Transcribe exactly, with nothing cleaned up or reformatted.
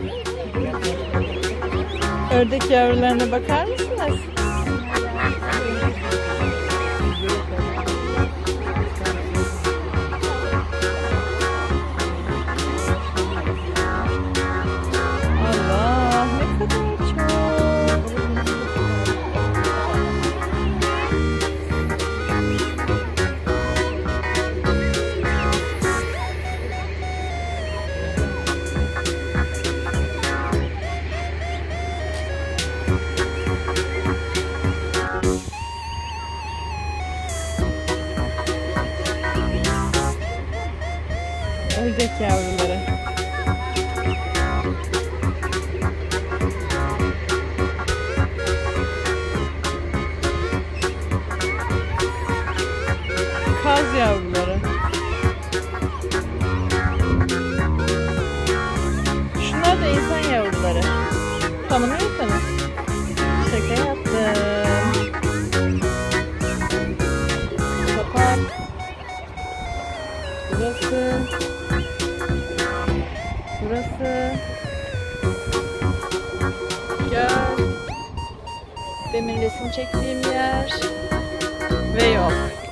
Ördek yavrularına bakar mısınız? Allah, ne kadar çok. Ördek yavruları. Kaz yavruları. Şunlar da insan yavruları. Tanımıyorsanız. Şaka yaptım. Kapat. Burası. Burası. Gel. Demin resim çektiğim yer. Ve yok.